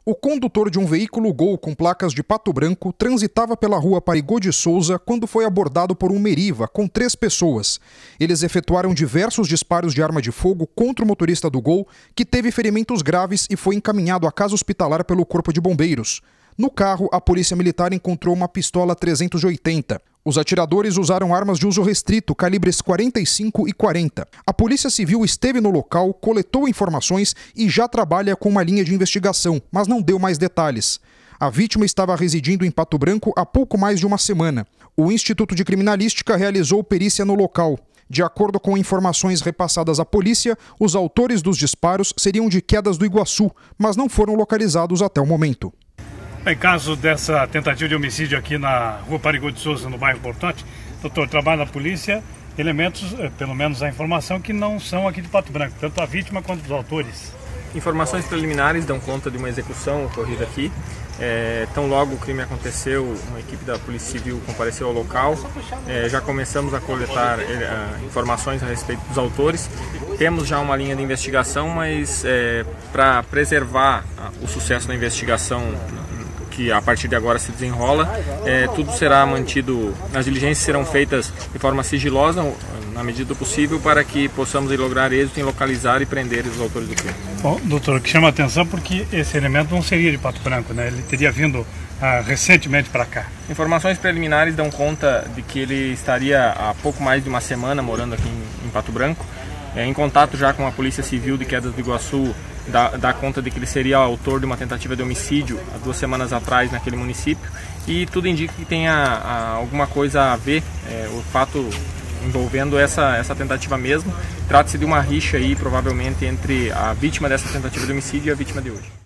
O condutor de um veículo Gol com placas de Pato Branco transitava pela rua Parigô de Souza quando foi abordado por um Meriva com 3 pessoas. Eles efetuaram diversos disparos de arma de fogo contra o motorista do Gol, que teve ferimentos graves e foi encaminhado à casa hospitalar pelo Corpo de Bombeiros. No carro, a Polícia Militar encontrou uma pistola 380. Os atiradores usaram armas de uso restrito, calibres 45 e 40. A Polícia Civil esteve no local, coletou informações e já trabalha com uma linha de investigação, mas não deu mais detalhes. A vítima estava residindo em Pato Branco há pouco mais de uma semana. O Instituto de Criminalística realizou perícia no local. De acordo com informações repassadas à polícia, os autores dos disparos seriam de Quedas do Iguaçu, mas não foram localizados até o momento. Em caso dessa tentativa de homicídio aqui na rua Parigô de Souza, no bairro Portante, doutor, trabalha na polícia elementos, pelo menos a informação, que não são aqui de Pato Branco, tanto a vítima quanto os autores. Informações preliminares dão conta de uma execução ocorrida aqui. Tão logo o crime aconteceu, uma equipe da Polícia Civil compareceu ao local. Já começamos a coletar informações a respeito dos autores. Temos já uma linha de investigação, mas para preservar o sucesso da investigação, que a partir de agora se desenrola, tudo será mantido, as diligências serão feitas de forma sigilosa, na medida do possível, para que possamos lograr êxito em localizar e prender os autores do crime. Bom, doutor, o que chama a atenção porque esse elemento não seria de Pato Branco, né? Ele teria vindo recentemente para cá. Informações preliminares dão conta de que ele estaria há pouco mais de uma semana morando aqui em Pato Branco, em contato já com a Polícia Civil de Quedas do Iguaçu. Dá conta de que ele seria autor de uma tentativa de homicídio há 2 semanas atrás naquele município, e tudo indica que tenha alguma coisa a ver, o fato envolvendo essa tentativa mesmo. Trata-se de uma rixa aí, provavelmente, entre a vítima dessa tentativa de homicídio e a vítima de hoje.